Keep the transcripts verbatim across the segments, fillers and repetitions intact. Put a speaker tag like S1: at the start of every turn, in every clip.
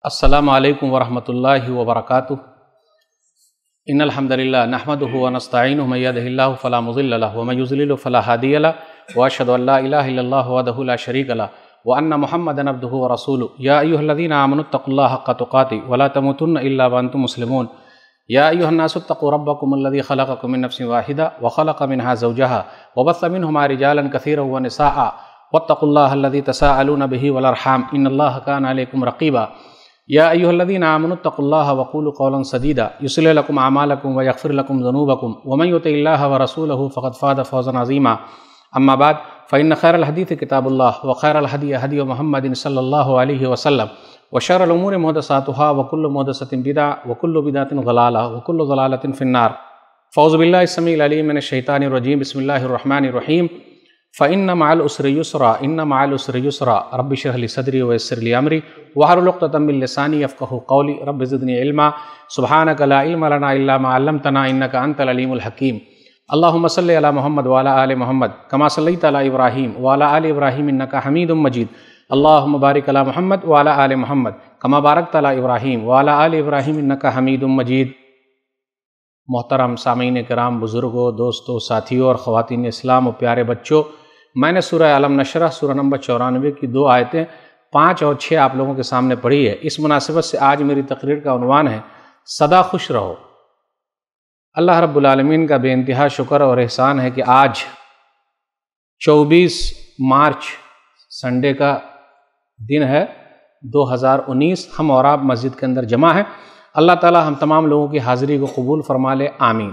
S1: السلام علیکم ورحمۃ اللہ وبرکاتہ ان الحمد للہ نحمده ونستعینه من یهده اللہ فلا مضل له ومن یضلل فلا هادی له واشهد ان لا الہ الا اللہ وحدہ لا شریک له وان محمدا عبده ورسولہ یا ایھا الذین آمنوا اتقوا اللہ حق تقاته ولا تموتن الا وانتم مسلمون یا ایھا الناس اتقوا ربکم الذی خلقکم من نفس واحدہ وخلق منها زوجها وبث منهما رجالا کثیرا ونساء واتقوا اللہ الذی تساءلون به والارحام ان اللہ کان علیکم رقیبا یا ایھا الذین آمنوا اتقوا اللہ وقولوا قولا سدیدا یصلح لکم اعمالکم ویغفر لکم ذنوبکم ومن یطع اللہ ورسولہ فقد فاز فوزا عظیما اما بعد فإن خیر الحدیث کتاب اللہ وخیر الہدی ہدی محمد صلی اللہ علیہ وسلم وشر الامور محدثاتها وکل محدثۃ بدعۃ وکل بدعۃ ضلالہ وکل ضلالۃ فی النار فاعوذ باللہ السمیع العلیم من الشیطان الرجیم بسم اللہ الرحمن الرحیم فإن مع العسر يسرا ان مع العسر يسرا رب اشرح لي صدری ويسر لي امری واحلل عقدۃ من لسانی یفقهوا قولی رب زدنی علما سبحانک لا علم لنا الا ما علمتنا انک انت العلیم الحکیم اللهم صل علی محمد وعلی آل محمد کما صلیت علی ابراہیم وعلی آل ابراہیم انک حمید مجید اللهم بارک علی محمد وعلی آل محمد کما بارکت علی ابراہیم وعلی آل ابراہیم انک حمید مجید۔ محترم سامعین کرام، بزرگوں، دوستوں، ساتھیوں اور خواتین اسلام و پیارے بچوں، میں نے سورہ علم نشرح سورہ نمبر چورانوے کی دو آیتیں پانچ اور چھ آپ لوگوں کے سامنے پڑھی ہے۔ اس مناسبت سے آج میری تقریر کا عنوان ہے سدا خوش رہو۔ اللہ رب العالمین کا بے انتہا شکر اور احسان ہے کہ آج چوبیس مارچ سنڈے کا دن ہے دو ہزار انیس، ہم اور آپ مسجد کے اندر جمع ہیں۔ اللہ تعالی ہم تمام لوگوں کی حاضری کو قبول فرما لے، آمین۔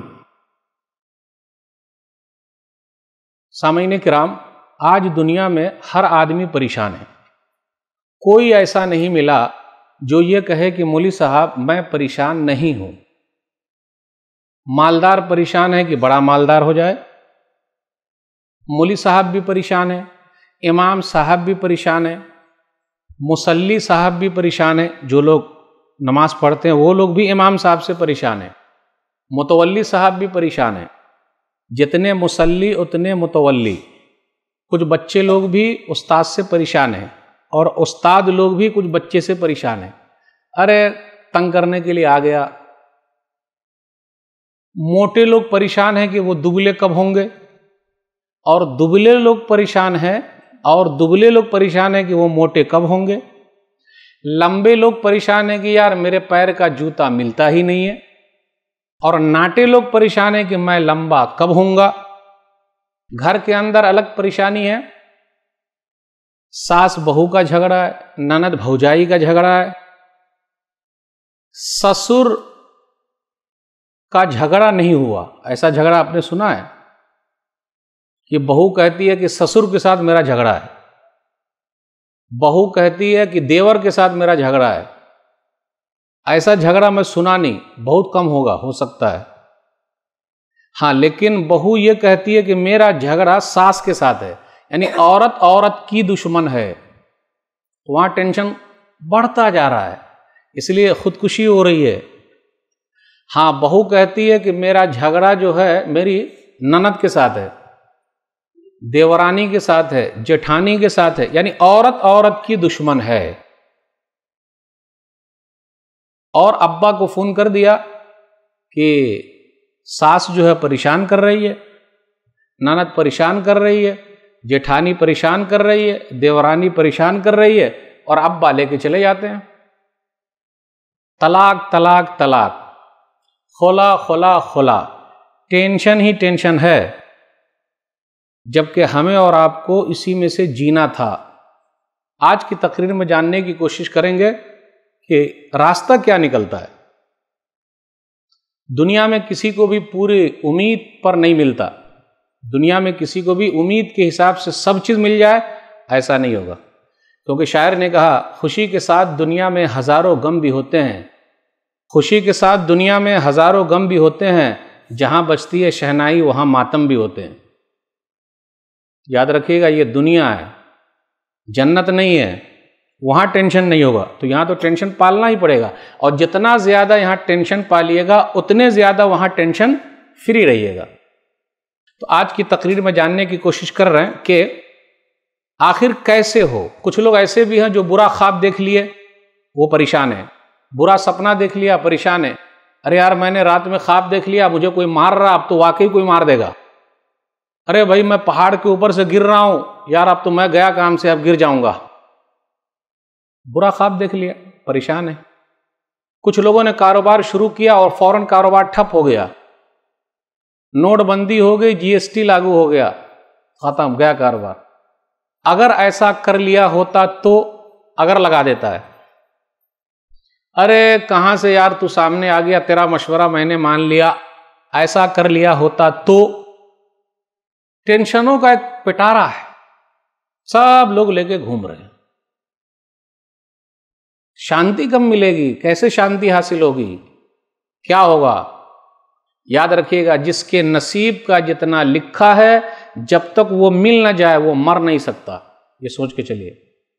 S1: سامعین کرام، آج دنیا میں ہر آدمی پریشان ہے۔ کوئی ایسا نہیں ملا جو یہ کہے کہ مولوی صاحب میں پریشان نہیں ہوں۔ مالدار پریشان ہے کہ بڑا مالدار ہو جائے، مولوی صاحب بھی پریشان ہے، امام صاحب بھی پریشان ہے، مصلی صاحب بھی پریشان ہے، جو لوگ نماز پڑھتے ہیں وہ لوگ بھی امام صاحب سے پریشان ہیں، متولی صاحب بھی پریشان ہیں، جتنے مصلی اتنے متولی۔ کچھ بچے لوگ بھی استاد سے پریشان ہیں اور استاد لوگ بھی کچھ بچے سے پریشان ہیں۔ ارے تنگ کرنے کے لیے آ گیا۔ موٹے لوگ پریشان ہیں کہ وہ دبلے کب ہوں گے، اور دبلے لوگ پریشان ہیں اور دبلے لوگ پریشان ہیں کہ وہ موٹے کب ہوں گے۔ لمبے لوگ پریشان ہیں کہ یار میرے پیر کا جوتا ملتا ہی نہیں ہے، اور ناٹے لوگ پریشان ہیں کہ میں لمبا کب ہوں گا۔ گھر کے اندر الگ پریشانی ہے، ساس بہو کا جھگڑا ہے، نند بھوجائی کا جھگڑا ہے، سسر کا جھگڑا نہیں ہوا۔ ایسا جھگڑا آپ نے سنا ہے کہ بہو کہتی ہے کہ سسر کے ساتھ میرا جھگڑا ہے، بہو کہتی ہے کہ دیور کے ساتھ میرا جھگڑا ہے۔ ایسا جھگڑا میں سنا نہیں، بہت کم ہوگا، ہو سکتا ہے ہاں، لیکن بہو یہ کہتی ہے کہ میرا جھگڑا ساس کے ساتھ ہے، یعنی عورت عورت کی دشمن ہے۔ وہاں ٹینشن بڑھتا جا رہا ہے، اس لیے خودکشی ہو رہی ہے۔ ہاں، بہو کہتی ہے کہ میرا جھگڑا جو ہے میری نند کے ساتھ ہے، دیورانی کے ساتھ ہے، جیٹھانی کے ساتھ ہے، یعنی عورت عورت کی دشمن ہے۔ اور ابا کو فون کر دیا کہ ساس جو ہے پریشان کر رہی ہے، نند پریشان کر رہی ہے، جیٹھانی پریشان کر رہی ہے، دیورانی پریشان کر رہی ہے، اور ابا لے کے چلے جاتے ہیں۔ طلاق طلاق طلاق، خلا خلا خلا، ٹینشن ہی ٹینشن ہے، جبکہ ہمیں اور آپ کو اسی میں سے جینا تھا۔ آج کی تقریر میں جاننے کی کوشش کریں گے کہ راستہ کیا نکلتا ہے۔ دنیا میں کسی کو بھی پوری امید پر نہیں ملتا، دنیا میں کسی کو بھی امید کے حساب سے سب چیز مل جائے، ایسا نہیں ہوگا، کیونکہ شاعر نے کہا خوشی کے ساتھ دنیا میں ہزاروں غم بھی ہوتے ہیں، خوشی کے ساتھ دنیا میں ہزاروں غم بھی ہوتے ہیں، جہاں بجتی ہے شہنائی وہاں ماتم بھی ہوتے ہیں۔ یاد رکھیے گا، یہ دنیا ہے، جنت نہیں ہے، وہاں ٹینشن نہیں ہوگا، تو یہاں تو ٹینشن پالنا ہی پڑے گا، اور جتنا زیادہ یہاں ٹینشن پالیے گا اتنے زیادہ وہاں ٹینشن فری رہیے گا۔ تو آج کی تقریر میں جاننے کی کوشش کر رہے ہیں کہ آخر کیسے ہو۔ کچھ لوگ ایسے بھی ہیں جو برا خواب دیکھ لیے وہ پریشان ہے. برا سپنا دیکھ لیا پریشان ہے. ارے یار میں نے رات میں خواب دیکھ لیا مجھے کوئی مار رہا، اب تو واقعی کوئی مار دے گا. ارے بھائی میں پہاڑ کے اوپر سے گر رہا ہوں، یار اب تو میں گیا کام سے، اب گر جاؤں گا. برا خواب دیکھ لیا پریشان ہے. کچھ لوگوں نے کاروبار شروع کیا اور فوراً کاروبار ٹھپ ہو گیا. نوٹ بندی ہو گئی، جی ایس ٹی لاگو ہو گیا، ختم، گیا کاروبار. اگر ایسا کر لیا ہوتا تو اگر لگا دیتا ہے. ارے کہاں سے یار تو سامنے آ گیا، تیرا مشورہ میں نے مان لیا، ایسا کر لیا ہوتا تو. ٹینشنوں کا ایک پٹارا ہے، سب لوگ لے کے گھوم رہے ہیں. شانتی کب ملے گی؟ کیسے شانتی حاصل ہوگی؟ کیا ہوگا؟ یاد رکھیے گا، جس کے نصیب کا جتنا لکھا ہے جب تک وہ مل نہ جائے وہ مر نہیں سکتا. یہ سوچ کے چلیے.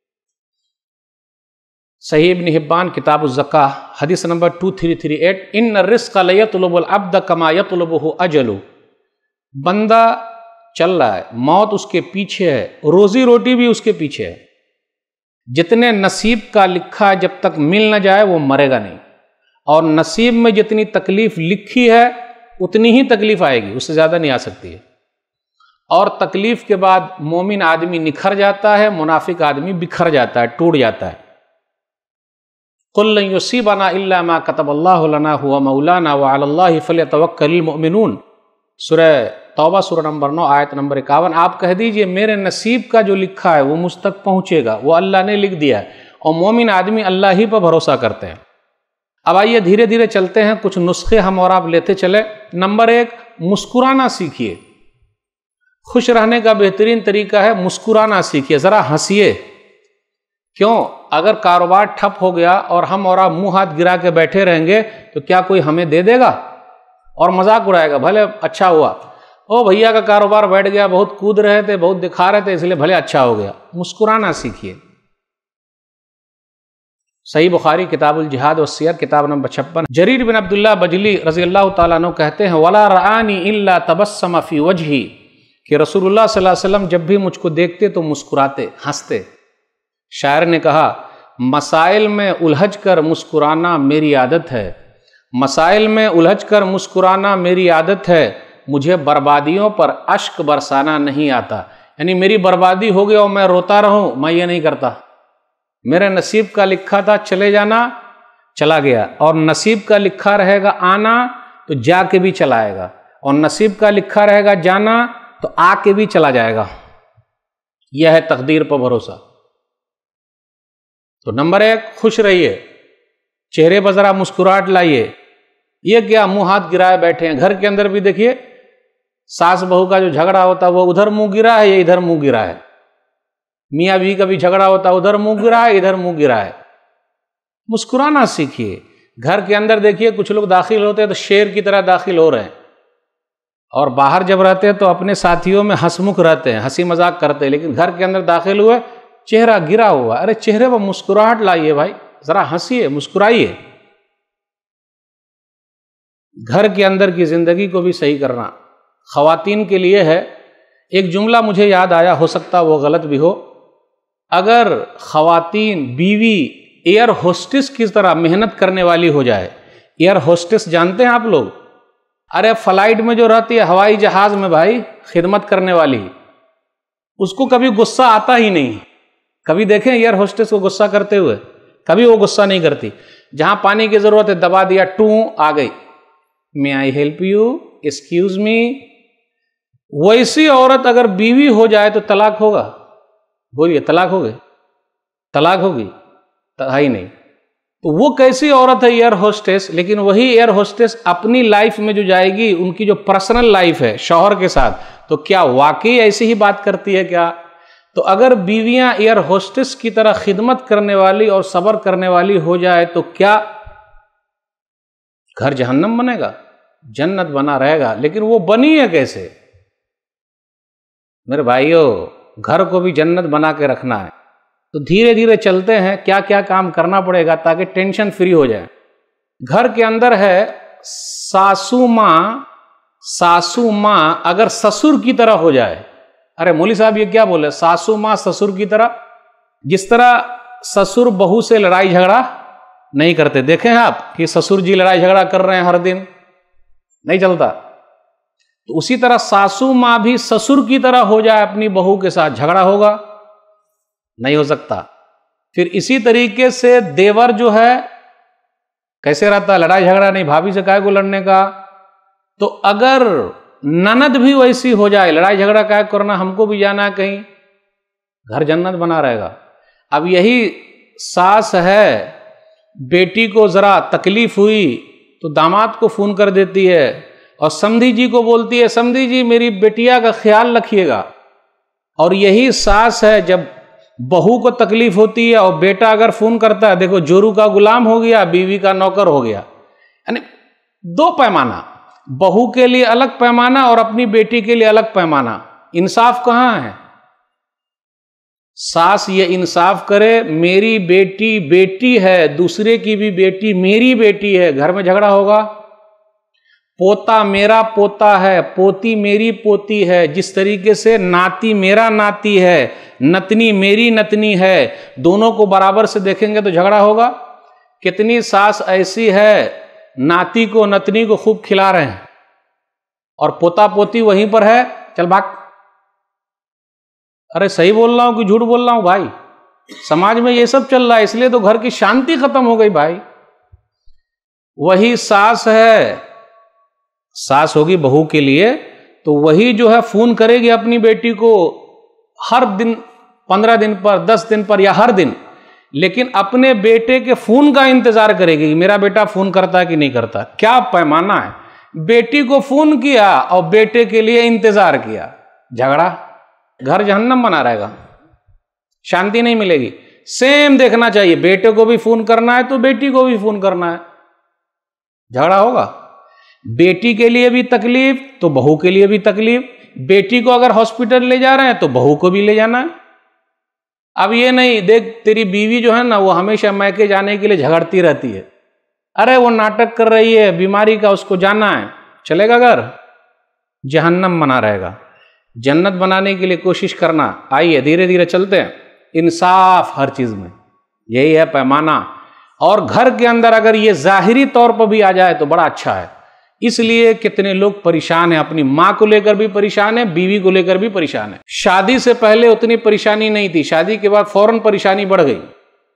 S1: صحیح ابن حبان کتاب الزکاہ حدیث نمبر دو تین تین آٹھ، ان الرزق لیطلب العبد کما یطلبہ اجل. بندہ چل رہا ہے، موت اس کے پیچھے ہے، روزی روٹی بھی اس کے پیچھے ہے. جتنے نصیب کا لکھا ہے جب تک مل نہ جائے وہ مرے گا نہیں. اور نصیب میں جتنی تکلیف لکھی ہے اتنی ہی تکلیف آئے گی، اس سے زیادہ نہیں آ سکتی ہے. اور تکلیف کے بعد مومن آدمی نکھر جاتا ہے، منافق آدمی بکھر جاتا ہے، ٹوٹ جاتا ہے. قُل لَن يُصِيبَنَا إِلَّا مَا كَتَبَ اللَّهُ لَنَا هُوَ مَوْلَانَا وَعَلَى اللَّهِ فَلْيَتَوَكَّلِ الْمُؤْمِنُونَ. سورہ توبہ سورہ نمبر نو آیت نمبر اکاون. آپ کہہ دیجئے میرے نصیب کا جو لکھا ہے وہ مجھ تک پہنچے گا، وہ اللہ نے لکھ دیا ہے، اور مومن آدمی اللہ ہی پر بھروسہ کرتے ہیں. اب آئیے دھیرے دھیرے چلتے ہیں، کچھ نسخے ہم اور آپ لیتے چلے. نمبر ایک، مسکرانا سیکھیے. خوش رہنے کا بہترین طریقہ ہے مسکرانا سیکھیے، ذرا ہنسیے. کیوں؟ اگر کاروبار ٹھپ ہو گیا اور ہم اور آپ منہ ہاتھ گرا کے بیٹھے رہیں گے تو کیا کوئی ہمیں دے دے گا اور مذاق اڑائے گا؟ بھلے اچھا ہوا، او بھیا کا کاروبار بیٹھ گیا، بہت کود رہے تھے، بہت دکھا رہے تھے، اس لیے بھلے اچھا ہو گیا. مسکرانا سیکھیے. صحیح بخاری کتاب الجہاد والسیر کتاب نمبر چھپن، جریر بن عبداللہ بجلی رضی اللہ تعالیٰ عنہ کہتے ہیں وَلَا رَآنِي إِلَّا تَبَسَّمَ فِي وَجْهِي، کہ رسول اللہ صلی اللہ علیہ وسلم جب بھی مجھ کو دیکھتے تو مسکراتے، ہنستے. شاعر نے کہا مسائل میں الجھ کر مسکرانا میری عادت ہے، مسائل میں الجھ کر مسکرانا میری عادت ہے، مجھے بربادیوں پر اشک برسانا نہیں آتا. یعنی میری بربادی ہو گئی اور میں روتا رہوں، میں یہ نہیں کرتا. میرے نصیب کا لکھا تھا چلے جانا، چلا گیا، اور نصیب کا لکھا رہے گا آنا تو جا کے بھی چلا آئے گا، اور نصیب کا لکھا رہے گا جانا تو آ کے بھی چلا جائے گا. یہ ہے تقدیر پر بھروسہ. تو نمبر ایک، خوش رہیے، چہرے پر ذرا مسکراہٹ لائیے. یہ کیا منہ ہاتھ گرائے بیٹھے ہیں؟ گھر کے اندر بھی دیکھیے ساس بہو کا جو جھگڑا ہوتا ہے وہ ادھر منہ گرا ہے، یہ ادھر منہ گرا ہے. میاں بیوی کا بھی جھگڑا ہوتا ہے، ادھر منہ گرا ہے، ادھر منہ گرا ہے. مسکرانا سیکھیے. گھر کے اندر دیکھیے کچھ لوگ داخل ہوتے ہیں تو شیر کی طرح داخل ہو رہے ہیں، اور باہر جب رہتے ہیں تو اپنے ساتھیوں میں ہنسمکھ رہتے ہیں، ہنسی مذاق کرتے ہیں، لیکن گھر کے اندر داخل ہوئے چہرہ گرا ہوا. ارے چہرے پر مسکراہٹ لائیے بھائی، ذرا ہنسیے، مسکرائیے. گھر کے اندر کی زندگی کو بھی صحیح کرنا خواتین کے لیے ہے. ایک جملہ مجھے یاد آیا، ہو سکتا وہ غلط بھی ہو. اگر خواتین بیوی ایئر ہوسٹس کی طرح محنت کرنے والی ہو جائے، ایئر ہوسٹس جانتے ہیں آپ لوگ؟ ارے فلائٹ میں جو رہتی ہے، ہوائی جہاز میں بھائی، خدمت کرنے والی، اس کو کبھی غصہ آتا ہی نہیں. کبھی دیکھیں ایئر ہوسٹس کو غصہ کرتے ہوئے؟ کبھی وہ غصہ نہیں کرتی. جہاں پانی کی ضرورت ہے دبا دیا، ٹوں آ گئی، may I help you, excuse me. ویسی عورت اگر بیوی ہو جائے تو طلاق ہوگا؟ بولیے، طلاق ہوگی؟ طلاق ہوگی؟ ہی نہیں. تو وہ کیسی عورت ہے ایئر ہوسٹس؟ لیکن وہی ایئر ہوسٹس اپنی لائف میں جو جائے گی، ان کی جو پرسنل لائف ہے شوہر کے ساتھ، تو کیا واقعی ایسی ہی بات کرتی ہے کیا؟ تو اگر بیویاں ایئر ہوسٹس کی طرح خدمت کرنے والی اور صبر کرنے والی ہو جائے تو کیا گھر جہنم بنے گا؟ جنت بنا رہے گا. لیکن وہ بنی ہے کیسے؟ میرے بھائیوں، گھر کو بھی جنت بنا کے رکھنا ہے. تو دھیرے دھیرے چلتے ہیں، کیا کیا کام کرنا پڑے گا تاکہ ٹینشن فری ہو جائے. گھر کے اندر ہے ساسو ماں، ساسو ماں اگر سسر کی طرح ہو جائے. ارے مولوی صاحب یہ کیا بولے؟ ساسو ماں سسر کی طرح؟ جس طرح سسر بہو سے لڑائی جھگڑا نہیں کرتے. دیکھیں آپ کہ سسر جی لڑائی جھگڑا کر رہے ہیں ہر دن, نہیں چلتا. تو اسی طرح ساسو ماں بھی سسر کی طرح ہو جائے اپنی بہو کے ساتھ, جھگڑا ہوگا؟ نہیں ہو سکتا. پھر اسی طریقے سے دیور جو ہے کیسے رہتا, لڑائی جھگڑا نہیں, بھابھی سے کائے کو لڑنے کا. تو اگر نند بھی ویسی ہو جائے, لڑائی جھگڑا کائے کرنا, ہم کو بھی جانا ہے کہیں, گھر جنت بنا رہے گا. اب یہی ساس ہے, بیٹی کو ذرا تکلیف ہوئی تو داماد کو فون کر دیتی ہے اور سمدھی جی کو بولتی ہے سمدھی جی میری بیٹیا کا خیال رکھیے گا. اور یہی ساس ہے جب بہو کو تکلیف ہوتی ہے اور بیٹا اگر فون کرتا ہے, دیکھو جورو کا غلام ہو گیا, بیوی کا نوکر ہو گیا. یعنی دو پیمانہ, بہو کے لیے الگ پیمانہ اور اپنی بیٹی کے لیے الگ پیمانہ. انصاف کہاں ہے؟ ساس یہ انصاف کرے, میری بیٹی بیٹی ہے, دوسرے کی بھی بیٹی میری بیٹی ہے, گھر میں جھگڑا ہوگا. پوتا میرا پوتا ہے, پوتی میری پوتی ہے, جس طریقے سے ناتی میرا ناتی ہے, نتنی میری نتنی ہے, دونوں کو برابر سے دیکھیں گے تو جھگڑا ہوگا. کتنی ساس ایسی ہے ناتی کو نتنی کو خوب کھلا رہے ہیں اور پوتا پوتی وہیں پر ہے, چل بھاگ. ارے صحیح بول رہا ہوں کہ جھوٹ بول رہا ہوں بھائی؟ سماج میں یہ سب چل رہا ہے, اس لیے تو گھر کی شانتی ختم ہو گئی بھائی. وہی ساس ہے, ساس ہوگی بہو کے لیے تو وہی جو ہے فون کرے گی اپنی بیٹی کو ہر دن, پندرہ دن پر, دس دن پر یا ہر دن, لیکن اپنے بیٹے کے فون کا انتظار کرے گی میرا بیٹا فون کرتا ہے کہ نہیں کرتا. کیا پیمانہ ہے, بیٹی کو فون کیا اور بیٹے کے لیے انتظار کیا, جھگڑا, گھر جہنم بنا رہے گا, شانتی نہیں ملے گی. سیم دیکھنا چاہیے, بیٹے کو بھی فون کرنا ہے تو بیٹی کو بھی فون کرنا ہے, جھگڑا ہوگا. بیٹی کے لیے بھی تکلیف تو بہو کے لیے بھی تکلیف, بیٹی کو اگر ہاسپٹل لے جا رہے ہیں تو بہو کو بھی لے جانا ہے. اب یہ نہیں دیکھ تیری بیوی جو ہے نا وہ ہمیشہ میکے جانے کے لیے جھگڑتی رہتی ہے, ارے وہ ناٹک کر رہی ہے بیماری کا, اس کو جانا ہے, چلے گا گھر, جہنم بنا رہے گا. جنت بنانے کے لیے کوشش کرنا. آئیے دھیرے دھیرے چلتے ہیں. انصاف ہر چیز میں, یہی ہے پیمانہ. اور گھر کے اندر اگر یہ ظاہری طور پر بھی آ جائے تو بڑا اچھا ہے. اس لیے کتنے لوگ پریشان ہیں, اپنی ماں کو لے کر بھی پریشان ہیں, بیوی کو لے کر بھی پریشان ہیں. شادی سے پہلے اتنی پریشانی نہیں تھی, شادی کے بعد فوراً پریشانی بڑھ گئی.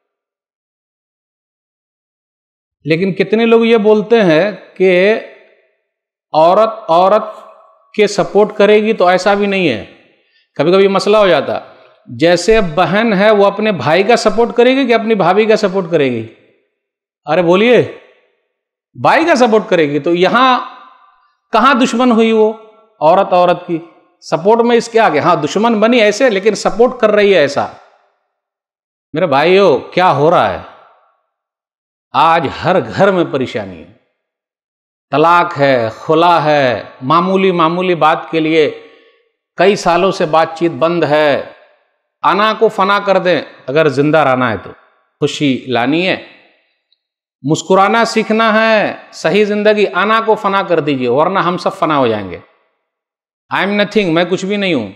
S1: لیکن کتنے لوگ یہ بولتے ہیں کہ عورت عورت کے سپورٹ کرے گی, تو ایسا بھی نہیں ہے. کبھی کبھی مسئلہ ہو جاتا, جیسے بہن ہے وہ اپنے بھائی کا سپورٹ کرے گی کہ اپنی بھابھی کا سپورٹ کرے گی؟ ارے بولیے, بھائی کا سپورٹ کرے گی. تو یہاں کہاں دشمن ہوئی وہ عورت عورت کی سپورٹ میں؟ اس کے آگے ہاں دشمن بنی ایسے, لیکن سپورٹ کر رہی ہے ایسا. میرے بھائیو کیا ہو رہا ہے آج؟ ہر گھر میں پریشانی ہے, طلاق ہے, خلا ہے, معمولی معمولی بات کے لیے کئی سالوں سے بات چیت بند ہے. انا کو فنا کر دیں اگر زندہ رہنا ہے تو, خوشی لانی ہے, مسکرانا سیکھنا ہے, صحیح زندگی, انا کو فنا کر دیجئے ورنہ ہم سب فنا ہو جائیں گے. آئی ایم نتھنگ, میں کچھ بھی نہیں ہوں.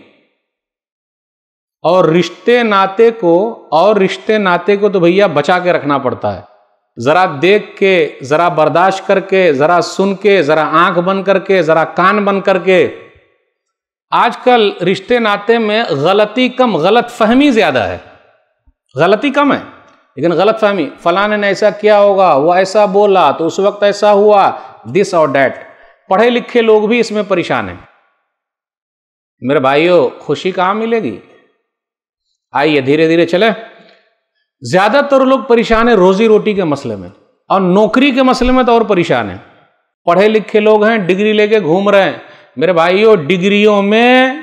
S1: اور رشتے ناطے کو اور رشتے ناطے کو تو بھیا بچا کے رکھنا پڑتا ہے. ذرا دیکھ کے, ذرا برداشت کر کے, ذرا سن کے, ذرا آنکھ بند کر کے, ذرا کان بند کر کے. آج کل رشتے ناطے میں غلطی کم, غلط فہمی زیادہ ہے. غلطی کم ہے لیکن غلط فہمی, فلاں نے ایسا کیا ہوگا, وہ ایسا بولا تو اس وقت ایسا ہوا, دس اور دیٹ. پڑھے لکھے لوگ بھی اس میں پریشان ہیں. میرے بھائیو خوشی کہاں ملے گی؟ آئیے دھیرے دھیرے چلے. زیادہ تر لوگ پریشان ہیں روزی روٹی کے مسئلے میں, اور نوکری کے مسئلے میں تو اور پریشان ہیں. پڑھے لکھے لوگ ہیں, ڈگری لے کے گھوم رہے ہیں. میرے بھائیو ڈگریوں میں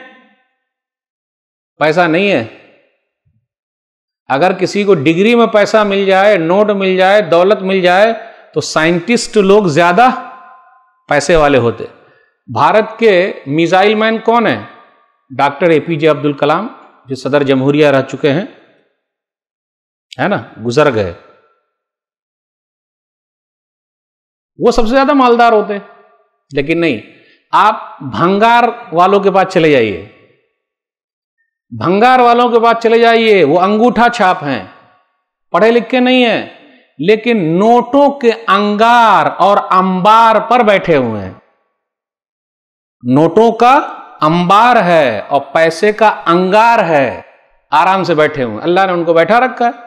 S1: پیسہ نہیں ہے. اگر کسی کو ڈگری میں پیسہ مل جائے, نوٹ مل جائے, دولت مل جائے تو سائنٹسٹ لوگ زیادہ پیسے والے ہوتے. بھارت کے میزائل مین کون ہیں؟ ڈاکٹر اے پی جے عبد الکلام, جو صدر جمہوریہ رہ چکے ہیں, ہے نا, گزر گئے. وہ سب سے زیادہ مالدار ہوتے. لیکن نہیں, آپ بھنگار والوں کے پاس چلے جائیے, بھنگار والوں کے پاس چلے جائیے, وہ انگوٹھا چھاپ ہیں, پڑھے لکھے نہیں ہیں, لیکن نوٹوں کے انگار اور انبار پر بیٹھے ہوئے ہیں. نوٹوں کا انبار ہے اور پیسے کا انگار ہے, آرام سے بیٹھے ہوئے. اللہ نے ان کو بیٹھا رکھا ہے.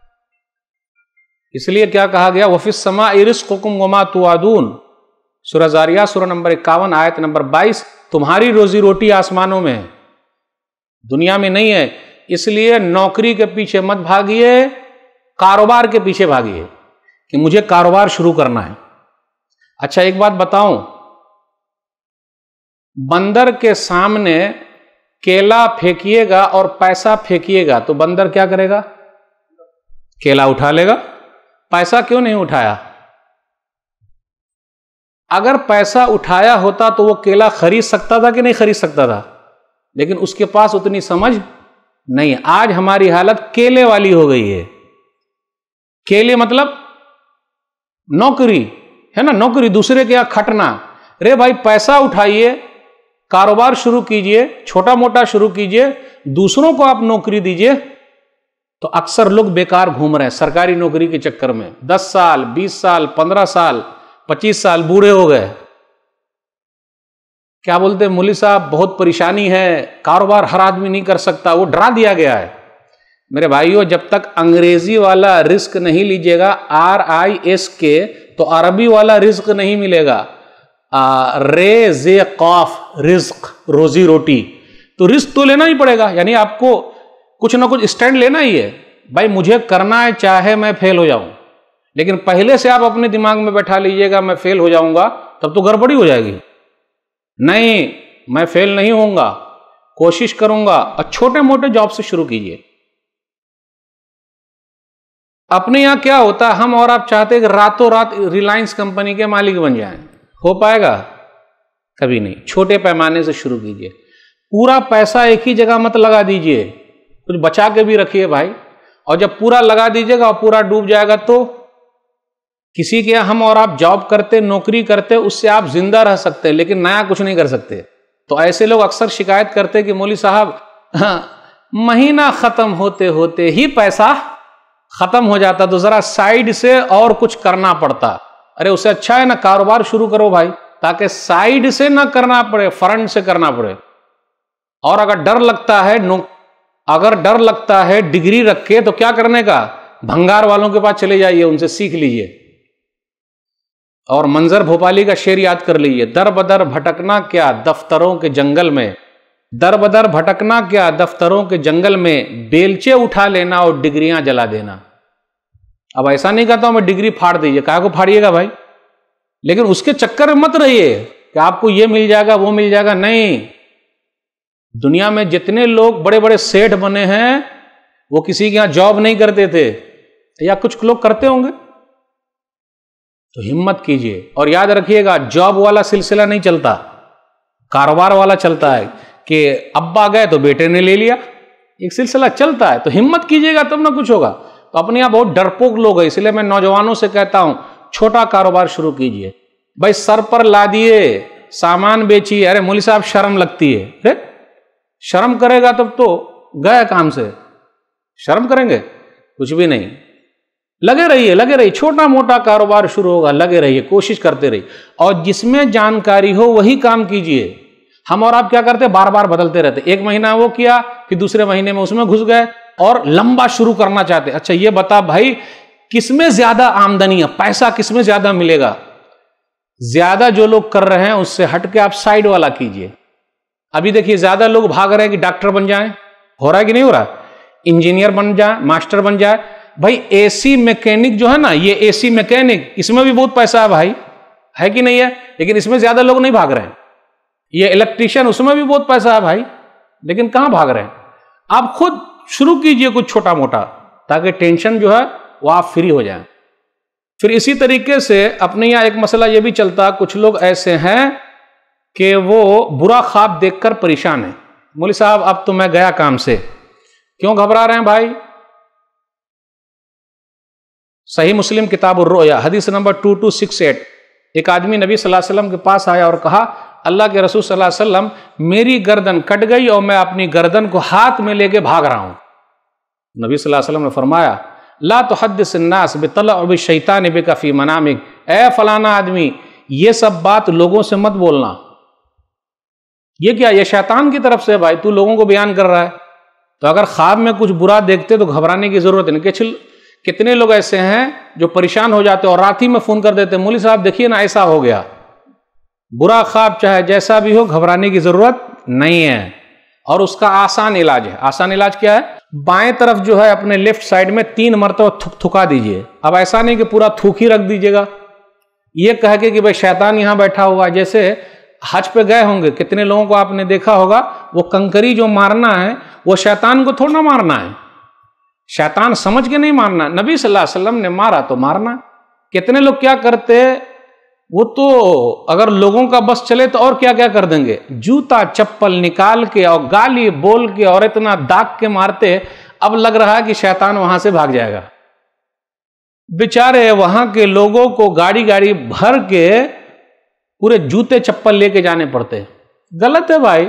S1: اس لیے کیا کہا گیا, وَفِي السَّمَاءِ رِزْقُكُمْ وَمَا تُوعَدُونَ, سورہ زاریات سورہ نمبر اکاون آیت نمبر بائیس. تمہاری روزی روٹی آسمانوں میں ہے, دنیا میں نہیں ہے. اس لیے نوکری کے پیچھے مت بھاگیے, کاروبار کے پیچھے بھاگیے کہ مجھے کاروبار شروع کرنا ہے. اچھا ایک بات بتاؤں, بندر کے سامنے کیلا پھینکیے گا اور پیسہ پھینکیے گا تو بندر کیا کرے گا؟ کیلا اٹھا لے گا. پیسہ کیوں نہیں اٹھایا؟ اگر پیسہ اٹھایا ہوتا تو وہ کیلا خرید سکتا تھا کہ نہیں خرید سکتا تھا؟ لیکن اس کے پاس اتنی سمجھ نہیں. آج ہماری حالت کیلے والی ہو گئی ہے. کیلے مطلب نوکری ہے نا, نوکری, دوسرے کے یہاں کھٹنا. رے بھائی پیسہ اٹھائیے, کاروبار شروع کیجئے, چھوٹا موٹا شروع کیجئے, دوسروں کو آپ نوکری دیجئے. تو اکثر لوگ بیکار گھوم رہے ہیں سرکاری نوکری کے چکر میں. دس سال, بیس سال, پندرہ سال, پچیس سال بوڑھے ہو گئے. کیا بولتے ہیں مولوی صاحب بہت پریشانی ہے, کاروبار ہر آدمی نہیں کر سکتا. وہ ڈرا دیا گیا ہے. میرے بھائیو, جب تک انگریزی والا رزق نہیں لیجیے گا, آر آئی ایس کے, تو عربی والا رزق نہیں ملے گا. رے زے قاف رزق, روزی روٹی. تو رزق تو لینا ہی پڑے گا, یعنی آپ کو کچھ نہ کچھ اسٹینڈ لینا ہی ہے. بھائی مجھے کرنا ہے چاہے میں فیل ہو جاؤں, لیکن پہلے سے آپ اپنے دماغ میں بیٹھا لیجئے گا میں فیل ہو جاؤں گا تب تو گڑبڑی ہو جائے گی. نہیں, میں فیل نہیں ہوں گا, کوشش کروں گا. اور چھوٹے موٹے جاب سے شروع کیجئے. اپنے یہاں کیا ہوتا ہے, ہم اور آپ چاہتے ہیں کہ راتوں رات ریلائنس کمپنی کے مالک بن جائیں. ہو پائے گا؟ کبھی نہیں. چھوٹے پیمانے سے شروع کیجئے. پورا پیسہ ایک ہی جگہ مت لگا دیجئے, کچھ بچا کے بھی رکھیے بھائی. اور جب پورا لگا دیجئے گا اور پورا ڈوب جائے گا تو کسی کے یہاں ہم اور آپ جاب کرتے, نوکری کرتے, اس سے آپ زندہ رہ سکتے ہیں لیکن نیا کچھ نہیں کر سکتے. تو ایسے لوگ اکثر شکایت کرتے کہ مولوی صاحب مہینہ ختم ہوتے ہوتے ہی پیسہ ختم ہو جاتا, تو ذرا سائیڈ سے اور کچھ کرنا پڑتا. ارے اسے اچھا ہے نا کاروبار شروع کرو بھائی, تاکہ سائیڈ سے نہ کرنا پڑے, فرنٹ سے کرنا پڑے. اور اگر ڈر لگتا ہے اگر ڈر لگتا ہے ڈگری رکھ کے, تو کیا کرنے کا, بھنگار والوں کے پاس چلے جائیے, ان سے سیکھ لیجئے. اور منظر بھوپالی کا شعر یاد کر لیجئے, در بدر بھٹکنا کیا دفتروں کے جنگل میں, در بدر بھٹکنا کیا دفتروں کے جنگل میں, بیلچے اٹھا لینا اور ڈگریاں جلا دینا. اب ایسا نہیں کہتا ہوں میں ڈگری پھاڑ دیجئے, کہا کو پھاڑیے گا بھائی, لیکن اس کے چکر میں مت رہیے کہ آپ کو یہ مل جائے گا وہ مل جائے گا. نہیں, دنیا میں جتنے لوگ بڑے بڑے سیٹھ بنے ہیں وہ کسی کے یہاں جاب نہیں کرتے تھے, یا کچھ لوگ کرتے ہوں گے. تو ہمت کیجئے اور یاد رکھیے گا, جاب والا سلسلہ نہیں چلتا, کاروبار والا چلتا ہے. کہ ابا گئے تو بیٹے نے لے لیا, ایک سلسلہ چلتا ہے. تو ہمت کیجئے گا تب نہ کچھ ہوگا. تو اپنے یہاں بہت ڈرپوک لوگ ہیں, اس لیے میں نوجوانوں سے کہتا ہوں چھوٹا کاروبار شروع کیجئے. بھائی سر پر لا دیے, سامان بیچیے. ارے مولوی صاحب شرم لگتی ہے. ارے شرم کرے گا تب تو گئے کام سے. شرم کریں گے کچھ بھی نہیں. لگے رہیے لگے رہیے چھوٹا موٹا کاروبار شروع ہوگا, لگے رہیے, کوشش کرتے رہیے. اور جس میں جانکاری ہو وہی کام کیجئے. ہم اور آپ کیا کرتے, بار بار بدلتے رہتے. ایک مہینہ وہ کیا, پھر دوسرے مہینے میں اس میں گھس گئے اور لمبا شروع کرنا چاہتے. اچھا یہ بتا بھائی کس میں زیادہ آمدنی ہے, پیسہ کس میں زیادہ ملے گا؟ زیادہ جو لوگ کر رہے ہیں اس سے ہٹ کے آپ سائیڈ والا کیجئے. ابھی دیکھیے زیادہ لوگ بھاگ رہے ہیں کہ ڈاکٹر بن جائیں, ہو رہا ہے کہ نہیں ہو رہا, انجینئر بن جائیں, ماسٹر بن جائے. بھائی اے سی میکینک جو ہے نا, یہ اے سی میکینک, اس میں بھی بہت پیسہ ہے بھائی, ہے کہ نہیں ہے, لیکن اس میں زیادہ لوگ نہیں بھاگ رہے ہیں. یہ الیکٹریشین, اس میں بھی بہت پیسہ ہے بھائی, لیکن کہاں بھاگ رہے ہیں. آپ خود شروع کیجئے کچھ چھوٹا موٹا, تاکہ ٹینشن جو ہے وہ آپ فری ہو جائیں. پھر اسی طریقے سے اپنے یہاں ایک مسئلہ یہ بھی چلتا, کچھ لوگ ایسے ہیں کہ وہ برا خواب دیکھ کر پریشان ہیں. مولوی صاحب اب تو میں گیا کام سے, کیوں گھبرا رہے ہیں بھائی؟ صحیح مسلم کتاب الرؤیا حدیث نمبر دو دو سکس ایٹ, ایک آدمی نبی صلی اللہ علیہ وسلم کے پاس آیا اور کہا, اللہ کے رسول صلی اللہ علیہ وسلم میری گردن کٹ گئی اور میں اپنی گردن کو ہاتھ میں لے کے بھاگ رہا ہوں. نبی صلی اللہ علیہ وسلم نے فرمایا, لا تحدث الناس بتلعب الشیطان بک فی منامک، اے فلانا آدمی یہ سب بات لوگوں سے مت بولنا. یہ کیا؟ یہ شیطان کی طرف سے بھائی، تو لوگوں کو بیان کر رہا ہے. تو اگر خواب میں کچھ برا دیکھتے تو گھبرانے کی ضرورت نہیں. کہ کتنے لوگ ایسے ہیں جو پریشان ہو جاتے اور رات ہی میں فون کر دیتے، مولوی صاحب دیکھیے نا ایسا ہو گیا. برا خواب چاہے جیسا بھی ہو گھبرانے کی ضرورت نہیں ہے. اور اس کا آسان علاج ہے. آسان علاج کیا ہے؟ بائیں طرف جو ہے اپنے لیفٹ سائڈ میں تین مرتبہ تھک تھکا دیجئے. اب ایسا نہیں کہ پورا تھوک ہی رکھ دیجئے گا، یہ کہہ کے کہ بھائی شیطان یہاں بیٹھا ہوا. جیسے حج پہ گئے ہوں گے، کتنے لوگوں کو آپ نے دیکھا ہوگا وہ کنکری جو مارنا ہے وہ شیطان کو تھوڑا مارنا ہے، شیطان سمجھ کے نہیں مارنا. نبی صلی اللہ علیہ وسلم نے مارا تو مارنا. کتنے لوگ کیا کرتے، وہ تو اگر لوگوں کا بس چلے تو اور کیا کیا کر دیں گے، جوتا چپل نکال کے اور گالی بول کے اور اتنا داغ کے مارتے. اب لگ رہا ہے کہ شیطان وہاں سے بھاگ جائے گا. بیچارے وہاں کے لوگوں کو گاڑی گاڑی بھر کے پورے جوتے چپل لے کے جانے پڑتے. غلط ہے بھائی.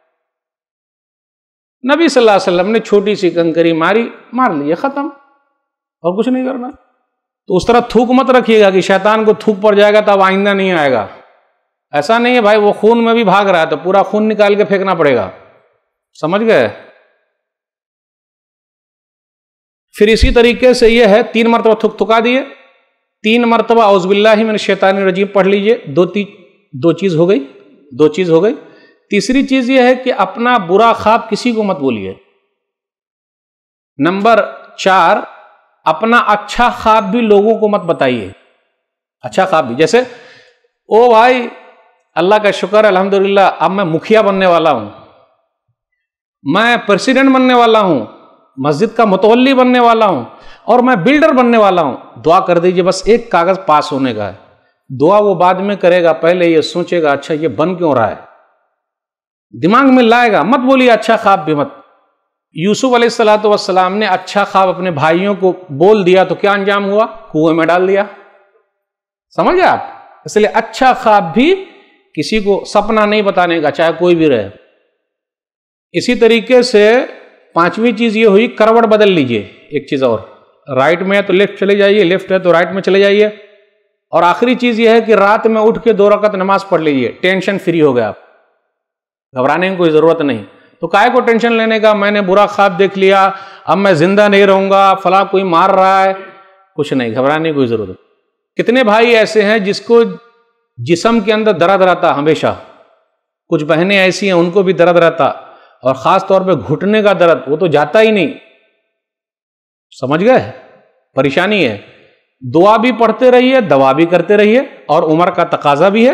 S1: نبی صلی اللہ علیہ وسلم نے چھوٹی سی کنکری ماری، مار لی، ختم، اور کچھ نہیں کرنا. تو اس طرح تھوک مت رکھیے گا کہ شیطان کو تھوک پڑ جائے گا تو اب آئندہ نہیں آئے گا. ایسا نہیں ہے بھائی. وہ خون میں بھی بھاگ رہا ہے تو پورا خون نکال کے پھینکنا پڑے گا. سمجھ گئے؟ پھر اسی طریقے سے یہ ہے، تین مرتبہ تھک تھکا دیے، تین مرتبہ اعوذ باللہ من الشیطان الرجیم پڑھ لیجئے. دو تی دو چیز ہو گئی دو چیز ہو گئی تیسری چیز یہ ہے کہ اپنا برا خواب کسی کو مت بولیے. نمبر چار، اپنا اچھا خواب بھی لوگوں کو مت بتائیے. اچھا خواب بھی، جیسے او بھائی اللہ کا شکر ہے الحمدللہ اب میں مکھیا بننے والا ہوں، میں پریزیڈنٹ بننے والا ہوں، مسجد کا متولی بننے والا ہوں، اور میں بلڈر بننے والا ہوں. دعا کر دیجئے، بس ایک کاغذ پاس ہونے کا ہے. دعا وہ بعد میں کرے گا، پہلے یہ سوچے گا اچھا یہ بن کیوں رہا ہے، دماغ میں لائے گا. مت بولیے اچھا خواب بھی مت. یوسف علیہ الصلوۃ والسلام نے اچھا خواب اپنے بھائیوں کو بول دیا تو کیا انجام ہوا؟ کنویں میں ڈال دیا. سمجھ گئے آپ؟ اس لیے اچھا خواب بھی کسی کو سپنا نہیں بتانے کا، چاہے کوئی بھی رہے. اسی طریقے سے پانچویں چیز یہ ہوئی، کروٹ بدل لیجئے. ایک چیز اور، رائٹ میں ہے تو لیفٹ چلے جائیے، لیفٹ ہے تو رائٹ میں چلے جائیے. اور آخری چیز یہ ہے کہ رات میں اٹھ کے دو رکعت نماز پڑھ لیجئے. ٹینشن فری ہو گیا آپ، گھبرانے کی کوئی ضرورت نہیں. تو کائے کو ٹینشن لینے کا، میں نے برا خواب دیکھ لیا اب میں زندہ نہیں رہوں گا، فلاں کوئی مار رہا ہے، کچھ نہیں، گھبرانے کی کوئی ضرورت. کتنے بھائی ایسے ہیں جس کو جسم کے اندر درد رہتا ہمیشہ، کچھ بہنیں ایسی ہیں ان کو بھی درد رہتا، اور خاص طور پہ گھٹنے کا درد، وہ تو جاتا ہی نہیں. سمجھ گئے؟ پریشانی ہے. دعا بھی پڑھتے رہیے، دوا بھی کرتے رہیے، اور عمر کا تقاضا بھی ہے.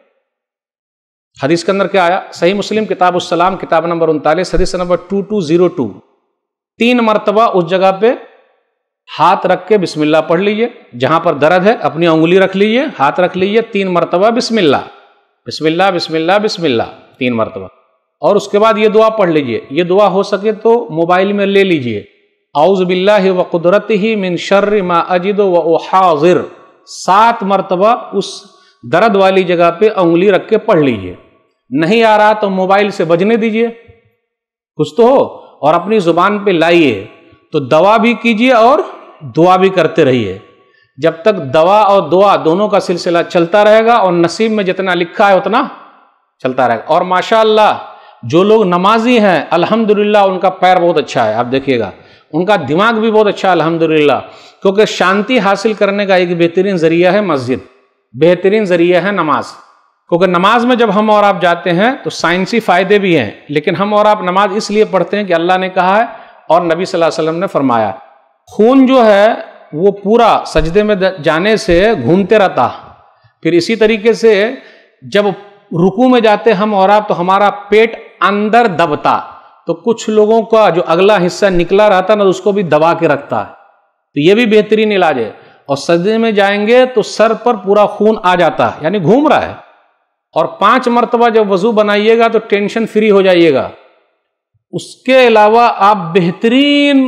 S1: حدیث کے اندر کیا آیا؟ صحیح مسلم کتاب السلام کتاب نمبر انتالیس حدیث نمبر دو دو زیرو دو. تین مرتبہ اس جگہ پہ ہاتھ رکھ کے بسم اللہ پڑھ لیجئے. جہاں پر درد ہے اپنی انگلی رکھ لیجئے، ہاتھ رکھ لیجئے، تین مرتبہ بسم اللہ بسم اللہ بسم اللہ بسم اللہ تین مرتبہ. اور اس کے بعد یہ دعا پڑھ لیجئے. یہ دعا ہو سکے تو موبائل میں لے لیجئے. اعوذ باللہ وقدرتہ من شر ما اجد واحاذر. سات مرتبہ اس درد والی جگہ پہ انگلی رکھ کے پڑھ لیجئے. نہیں آ رہا تو موبائل سے بجنے دیجئے، کچھ تو ہو، اور اپنی زبان پہ لائیے. تو دوا بھی کیجئے اور دعا بھی کرتے رہیے. جب تک دوا اور دعا دونوں کا سلسلہ چلتا رہے گا، اور نصیب میں جتنا لکھا ہے اتنا چلتا رہے گا. اور ماشاءاللہ جو لوگ نمازی ہیں الحمدللہ ان کا پیر بہت اچھا ہے. آپ دیکھیے گا ان کا دماغ بھی بہت اچھا ہے الحمدللہ، کیونکہ شانتی حاصل کرنے کا ایک بہترین ذریعہ ہے مسجد، بہترین ذریعہ ہے نماز. کیونکہ نماز میں جب ہم اور آپ جاتے ہیں تو سائنسی فائدے بھی ہیں، لیکن ہم اور آپ نماز اس لیے پڑھتے ہیں کہ اللہ نے کہا ہے اور نبی صلی اللہ علیہ وسلم نے فرمایا. خون جو ہے وہ پورا سجدے میں جانے سے گھومتے رہتا. پھر اسی طریقے سے جب رکوع میں جاتے ہم اور آپ تو ہمارا پیٹ اندر دبتا، تو کچھ لوگوں کا جو اگلا حصہ نکلا رہتا نا اس کو بھی دبا کے رکھتا ہے. تو یہ بھی بہترین علاج ہے. اور سجدے میں جائیں گے تو سر پر پورا خون آ جاتا ہے، یعنی گھوم رہا ہے. اور پانچ مرتبہ جب وضو بنائیے گا تو ٹینشن فری ہو جائیے گا. اس کے علاوہ آپ بہترین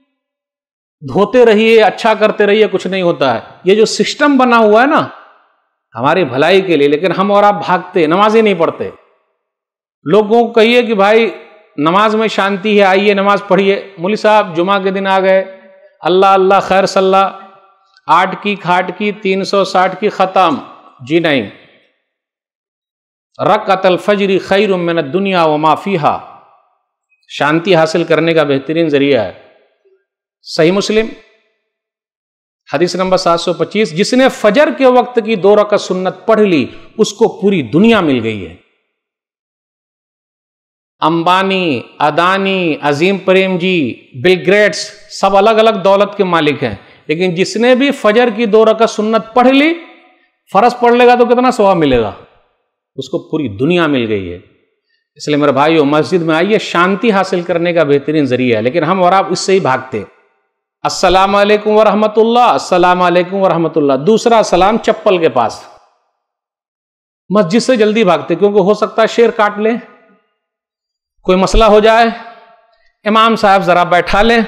S1: دھوتے رہیے، اچھا کرتے رہیے، کچھ نہیں ہوتا ہے. یہ جو سسٹم بنا ہوا ہے نا ہماری بھلائی کے لیے، لیکن ہم اور آپ بھاگتے، نماز ہی نہیں پڑھتے. لوگوں کو کہیے کہ بھائی نماز میں شانتی ہے، آئیے نماز پڑھیے. مولوی صاحب جمعہ کے دن آ گئے، اللہ اللہ خیر صلی اللہ آٹھ کی کھاٹ کی تین سو ساٹھ کی ختم، جی نہیں، رکعت الفجر خیر من الدنیا وما فیہا شانتی حاصل کرنے کا بہترین ذریعہ ہے۔ صحیح مسلم حدیث نمبر سات سو پچیس، جس نے فجر کے وقت کی دو رکعت سنت پڑھ لی اس کو پوری دنیا مل گئی ہے۔ Ambani, Adani, Azim Premji, Bill Gates سب الگ الگ دولت کے مالک ہیں، لیکن جس نے بھی فجر کی دو رکعت سنت پڑھ لی، فرض پڑھ لے گا تو کتنا ثواب ملے گا؟ اس کو پوری دنیا مل گئی ہے۔ اس لیے میرے بھائیو، مسجد میں آئیے، شانتی حاصل کرنے کا بہترین ذریعہ ہے، لیکن ہم اور آپ اس سے ہی بھاگتے۔ السلام علیکم ورحمۃ اللہ، السلام علیکم ورحمۃ اللہ، دوسرا سلام چپل کے پاس، مسجد سے جلدی بھاگتے کیونکہ ہو سکتا ہے شیر کاٹ لے، کوئی مسئلہ ہو جائے، امام صاحب ذرا بیٹھا لیں۔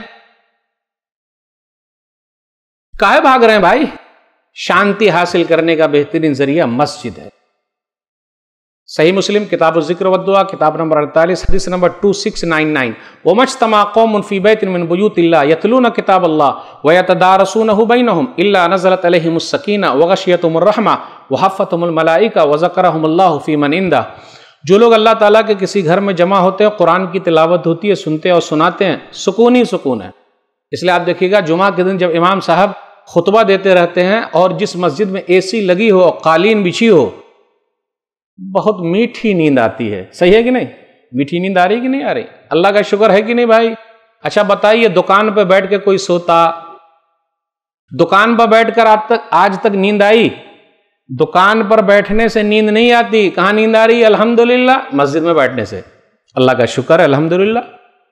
S1: کاہے بھاگ رہے ہیں بھائی؟ شانتی حاصل کرنے کا بہترین ذریعہ مسجد ہے۔ صحیح مسلم کتاب الذکر والدعا کتاب نمبر اڑتالیس حدیث نمبر دو ہزار چھ سو ننانوے، وَمَا اجْتَمَعَ قَوْمٌ فِي بَيْتٍ مِّن بُيُوتِ اللَّهِ يَتْلُونَ كِتَابَ اللَّهِ وَيَتَدَارَسُونَهُ بَيْنَهُمْ إِلَّا نَزَلَتْ عَلَيْهِمُ السَّكِينَةُ وَغَشِيَتْهُمُ الرَّحْمَةُ وَحَفَّتْهُمُ الْمَلَائِكَةُ وَذَكَرَهُمُ اللَّهُ فِي مَنْ عِندَهُ۔ جو لوگ اللہ تعالیٰ کے کسی گھر میں جمع ہوتے ہیں، قرآن کی تلاوت ہوتی ہے، سنتے اور سناتے ہیں، سکون ہی سکون ہے۔ اس لیے آپ دیکھیے گا جمعہ کے دن جب امام صاحب خطبہ دیتے رہتے ہیں اور جس مسجد میں اے سی لگی ہو، قالین بچھی ہو، بہت میٹھی نیند آتی ہے۔ صحیح ہے کہ نہیں؟ میٹھی نیند آ رہی کہ نہیں آ رہی؟ اللہ کا شکر ہے کہ نہیں بھائی؟ اچھا بتائیے، دکان پہ بیٹھ کے کوئی سوتا، دکان پر بیٹھ کر آج تک آج تک نیند آئی؟ دکان پر بیٹھنے سے نیند نہیں آتی، کہاں نیند آ رہی ہے؟ الحمدللہ مسجد میں بیٹھنے سے۔ اللہ کا شکر ہے، الحمدللہ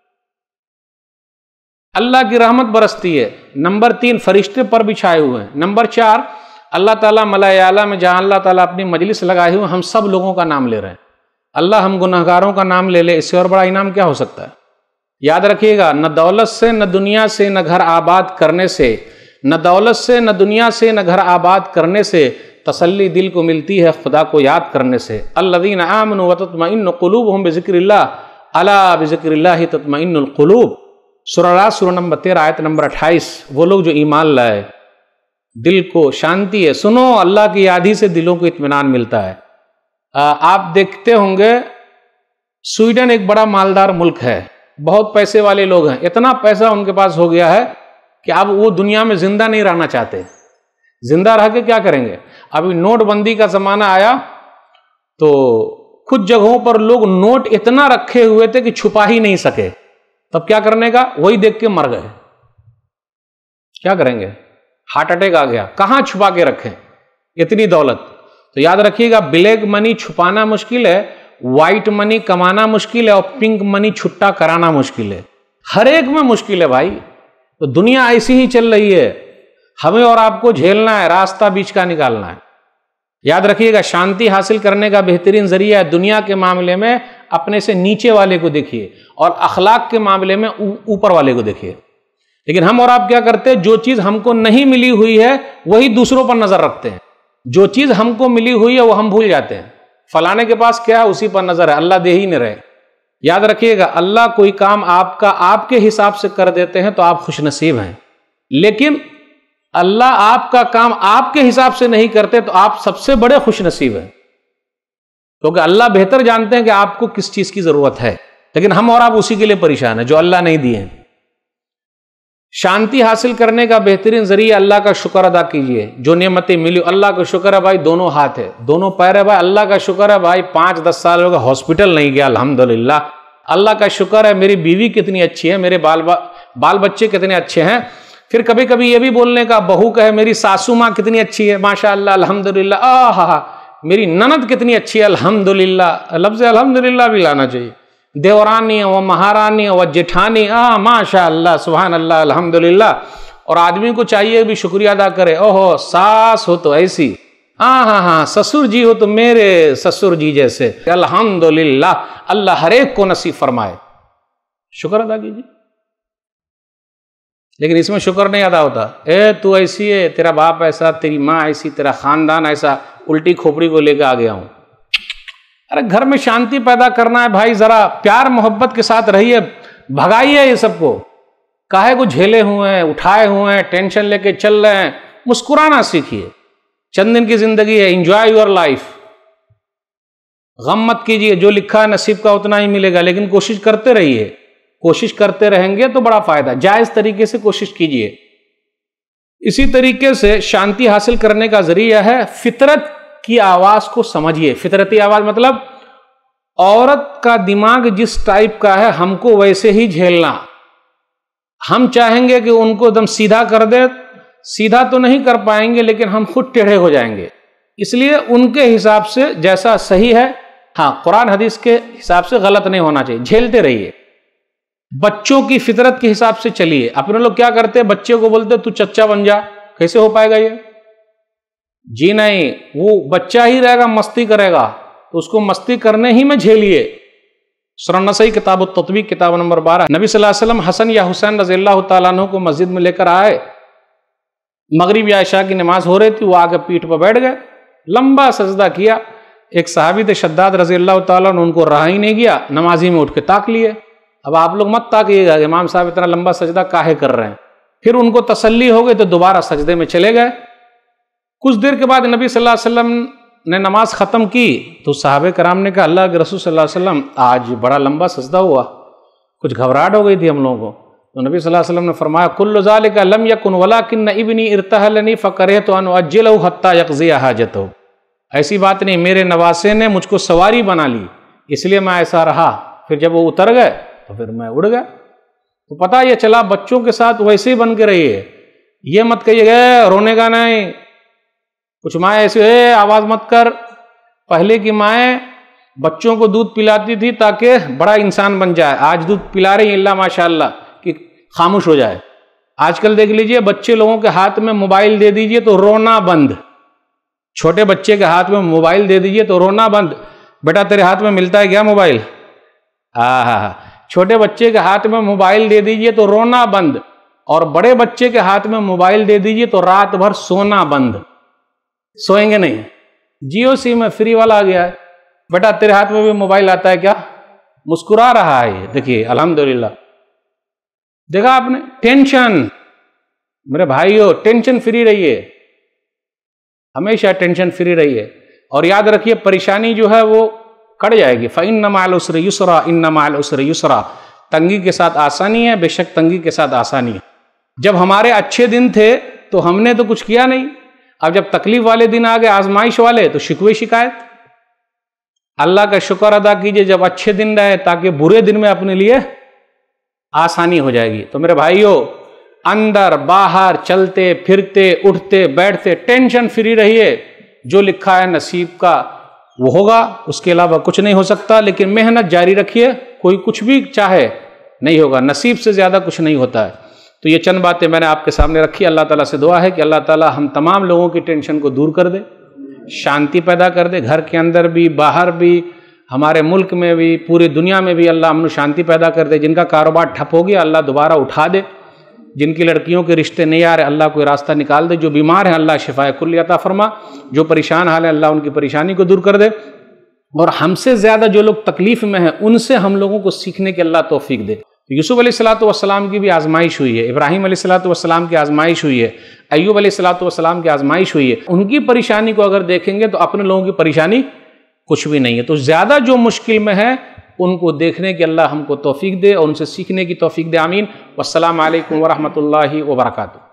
S1: اللہ کی رحمت برستی ہے۔ نمبر تین، فرشتے پر بچھائے ہوئے ہیں۔ نمبر چار، اللہ تعالیٰ ملائے اعلیٰ میں جہاں اللہ تعالیٰ اپنی مجلس لگائے ہوئے، ہم سب لوگوں کا نام لے رہے ہیں۔ اللہ ہم گناہگاروں کا نام لے لے، اس سے اور بڑا انعام کیا ہو سکتا ہے؟ یاد رکھیے گا، نہ دولت سے، نہ دنیا سے، نہ گھر آباد کرنے سے، نہ دولت سے، نہ دنیا سے، نہ گھر آباد کرنے سے تسلی دل کو ملتی ہے خدا کو یاد کرنے سے۔ الذین آمنوا وتطمئن قلوبہم بذکر اللہ، الا بذکر اللہ تطمئن القلوب۔ سورہ راز سورہ نمبر تیرہ آیت نمبر اٹھائیس، وہ لوگ جو ایمان لائے، دل کو شانتی ہے، سنو اللہ کی یاد ہی سے دلوں کو اطمینان ملتا ہے۔ آپ دیکھتے ہوں گے سویڈن ایک بڑا مالدار ملک ہے، بہت پیسے والے لوگ ہیں، اتنا پیسہ ان کے پاس ہو گیا ہے کہ اب وہ دنیا میں زندہ نہیں رہنا چاہتے۔ زندہ رہ کے کیا کریں گے؟ ابھی نوٹ بندی کا زمانہ آیا تو کچھ جگہوں پر لوگ نوٹ اتنا رکھے ہوئے تھے کہ چھپا ہی نہیں سکے، تب کیا کرنے کا؟ وہی دیکھ کے مر گئے۔ کیا کریں گے؟ ہارٹ اٹیک آ گیا، کہاں چھپا کے رکھیں اتنی دولت؟ تو یاد رکھیے گا، بلیک منی چھپانا مشکل ہے، وائٹ منی کمانا مشکل ہے، اور پنک منی چھٹا کرانا مشکل ہے۔ ہر ایک میں مشکل ہے بھائی۔ تو دنیا ایسی ہی چل رہی ہے، ہمیں اور آپ کو جھیلنا ہے، راستہ بیچ کا نکالنا ہے۔ یاد رکھیے گا، شانتی حاصل کرنے کا بہترین ذریعہ ہے دنیا کے معاملے میں اپنے سے نیچے والے کو دیکھیے، اور اخلاق کے معاملے میں اوپر والے کو دیکھیے۔ لیکن ہم اور آپ کیا کرتے ہیں؟ جو چیز ہم کو نہیں ملی ہوئی ہے وہی دوسروں پر نظر رکھتے ہیں، جو چیز ہم کو ملی ہوئی ہے وہ ہم بھول جاتے ہیں۔ فلانے کے پاس کیا ہے، اسی پر نظر ہے، اللہ دے ہی نہیں رہے۔ یاد رکھیے گا، اللہ کوئی کام آپ کا آپ کے حساب سے کر دیتے ہیں تو آپ خوش نصیب ہیں، لیکن اللہ آپ کا کام آپ کے حساب سے نہیں کرتے تو آپ سب سے بڑے خوش نصیب ہیں، کیونکہ اللہ بہتر جانتے ہیں کہ آپ کو کس چیز کی ضرورت ہے، لیکن ہم اور آپ اسی کے لیے پریشان ہیں جو اللہ نہیں دیے ہیں۔ شانتی حاصل کرنے کا بہترین ذریعہ اللہ کا شکر ادا کیجئے، جو نعمتیں ملی۔ اللہ کا شکر ہے بھائی، دونوں ہاتھ ہے، دونوں پیر ہے بھائی، اللہ کا شکر ہے بھائی، پانچ دس سال ہو گئے ہاسپٹل نہیں گیا، الحمدللہ۔ اللہ کا شکر ہے میری بیوی کتنی اچھی ہے، میرے بال بال بچے کتنے اچھے ہیں۔ پھر کبھی کبھی یہ بھی بولنے کا، بہو کہے میری ساسو ماں کتنی اچھی ہے، ماشاء اللہ الحمدللہ، آہا میری نند کتنی اچھی ہے، الحمدللہ۔ لفظ الحمدللہ بھی لانا چاہیے۔ دیورانی و مہارانی و جٹھانی، آہ ماشاء اللہ سبحان اللہ الحمدللہ۔ اور آدمی کو چاہیے بھی شکریہ ادا کرے، اوہو ساس ہو تو ایسی، ہاں ہاں ہاں سسر جی ہو تو میرے سسر جی جیسے، الحمدللہ۔ اللہ ہر ایک کو نصیب فرمائے، شکر ادا کیجیے۔ لیکن اس میں شکر نہیں ادا ہوتا، اے تو ایسی ہے، تیرا باپ ایسا، تیری ماں ایسی، تیرا خاندان ایسا، الٹی کھوپڑی کو لے کے آ گیا ہوں۔ ارے گھر میں شانتی پیدا کرنا ہے بھائی، ذرا پیار محبت کے ساتھ رہیے، بھگائیے یہ سب کو۔ काहे को झेले हुए हैं, उठाए हुए हैं, टेंशन लेके चल रहे हैं। मुस्कुराना सीखिए, चंद दिन की जिंदगी है, एंजॉय योर लाइफ। गम मत कीजिए, जो लिखा है नसीब का उतना ही मिलेगा, लेकिन कोशिश करते रहिए। कोशिश करते रहेंगे तो बड़ा फायदा। जायज तरीके से कोशिश कीजिए। इसी तरीके से शांति हासिल करने का जरिया है फितरत की आवाज को समझिए। फितरती आवाज मतलब औरत का दिमाग जिस टाइप का है हमको वैसे ही झेलना। हम चाहेंगे कि उनको एकदम सीधा कर दे, सीधा तो नहीं कर पाएंगे, लेकिन हम खुद टेढ़े हो जाएंगे। इसलिए उनके हिसाब से जैसा सही है, हाँ, कुरान हदीस के हिसाब से गलत नहीं होना चाहिए। झेलते रहिए। बच्चों की फितरत के हिसाब से चलिए। अपने लोग क्या करते हैं, बच्चे को बोलते तू चच्चा बन जा। कैसे हो पाएगा ये? जी नहीं, वो बच्चा ही रहेगा, मस्ती करेगा, तो उसको मस्ती करने ही में झेलिए। सुनन नसई किताब तत्वीक किताब नंबर बारह। नबी सल्लल्लाहु अलैहि वसल्लम हसन या हुसैन रज़ियल्लाहु ताला अन्हु को मस्जिद में लेकर आए। मगरिब या इशा की नमाज हो रही थी, वो आके पीठ पर बैठ गए, लंबा सजदा किया। एक सहाबी थे शद्दाद रज़ियल्लाहु ताला अन्हु, उनको रहा ही नहीं गया, नमाजी में उठ के ताक लिए। अब आप लोग मत ताकिएगा इमाम साहब इतना लंबा सजदा काहे कर रहे हैं। फिर उनको तसल्ली हो गई तो दोबारा सजदे में चले गए। कुछ देर के बाद नबी सल्लल्लाहु अलैहि वसल्लम ने नमाज ख़त्म की तो सहाबे कराम ने कहा, अल्लाह के रसूल सल्लल्लाहु अलैहि वसल्लम आज बड़ा लंबा सजदा हुआ, कुछ घबराहट हो गई थी हम लोगों को। तो नबी सल्लल्लाहु अलैहि वसल्लम ने फरमाया, कुल्लु ज़ालिका लम यकुन वलाकिन इब्नी इर्तहलनी फ़करहतु अन उअज्जिलहु हत्ता यक़ज़ी हाजतहु। ऐसी बात नहीं, मेरे नवासे ने मुझको सवारी बना ली, इसलिए मैं ऐसा रहा। फिर जब वो उतर गए तो फिर मैं उड़ गया। तो पता ये चला, बच्चों के साथ वैसे ही बन के रहिए। ये मत कहिए रोने का नहीं। कुछ माएँ ऐसे है, आवाज मत कर। पहले की माएँ बच्चों को दूध पिलाती थी ताकि बड़ा इंसान बन जाए। आज दूध पिला रही अल्लाह माशाअल्लाह कि खामोश हो जाए। आजकल देख लीजिए, बच्चे लोगों के हाथ में मोबाइल दे दीजिए तो रोना बंद। छोटे बच्चे के हाथ में मोबाइल दे दीजिए तो रोना बंद। बेटा तेरे हाथ में मिलता है क्या मोबाइल? हाँ हाँ हाँ। छोटे बच्चे के हाथ में मोबाइल दे दीजिए तो रोना बंद, और बड़े बच्चे के हाथ में मोबाइल दे दीजिए तो रात भर सोना बंद। सोएंगे नहीं। जियो सिम में फ्री वाला आ गया है। बेटा तेरे हाथ में भी मोबाइल आता है क्या? मुस्कुरा रहा है। देखिए अल्हम्दुलिल्लाह, देखा आपने। टेंशन, मेरे भाइयों टेंशन फ्री रहिए, हमेशा टेंशन फ्री रहिए। और याद रखिए, परेशानी जो है वो कट जाएगी। फ़इन्न मअल उसरि युसरा इन्न मअल उसरि युसरा। तंगी के साथ आसानी है, बेशक तंगी के साथ आसानी है। जब हमारे अच्छे दिन थे तो हमने तो कुछ किया नहीं, अब जब तकलीफ वाले दिन आ गए, आजमाइश वाले, तो शिकवे शिकायत। अल्लाह का शुक्र अदा कीजिए जब अच्छे दिन रहे, ताकि बुरे दिन में अपने लिए आसानी हो जाएगी। तो मेरे भाइयों, अंदर बाहर चलते फिरते उठते बैठते टेंशन फ्री रहिए। जो लिखा है नसीब का वो होगा, उसके अलावा कुछ नहीं हो सकता। लेकिन मेहनत जारी रखिए, कोई कुछ भी चाहे नहीं होगा, नसीब से ज़्यादा कुछ नहीं होता है। तो ये चंद बातें मैंने आपके सामने रखी। अल्लाह ताला से दुआ है कि अल्लाह ताला हम तमाम लोगों की टेंशन को दूर कर दे, शांति पैदा कर दे, घर के अंदर भी बाहर भी, हमारे मुल्क में भी, पूरी दुनिया में भी अल्लाह अमन शांति पैदा कर दे। जिनका कारोबार ठप हो गया अल्लाह दोबारा उठा दे, जिनकी लड़कियों के रिश्ते नहीं आ रहे अल्लाह कोई रास्ता निकाल दे, जो बीमार हैं अल्लाह शिफाए कुल्ली अता फरमा, जो परेशान हाल है अल्लाह उनकी परेशानी को दूर कर दे, और हमसे ज़्यादा जो लोग तकलीफ़ में हैं उनसे हम लोगों को सीखने की अल्लाह तौफीक दे। यूसुफ अलैहिस्सलातु वस्सलाम की भी आजमाइश हुई है, इब्राहीम अलैहिस्सलातु वस्सलाम की आजमाइश हुई है, अय्यूब अलैहिस्सलातु वस्सलाम की आजमाइश हुई है। उनकी परेशानी को अगर देखेंगे तो अपने लोगों की परेशानी कुछ भी नहीं है। तो ज़्यादा जो मुश्किल में है उनको देखने की अल्लाह हमको तौफीक दे और उनसे सीखने की तौफीक दे। आमीन। वस्सलामु अलैकुम वरहमतुल्लाहि वबरकातुहू।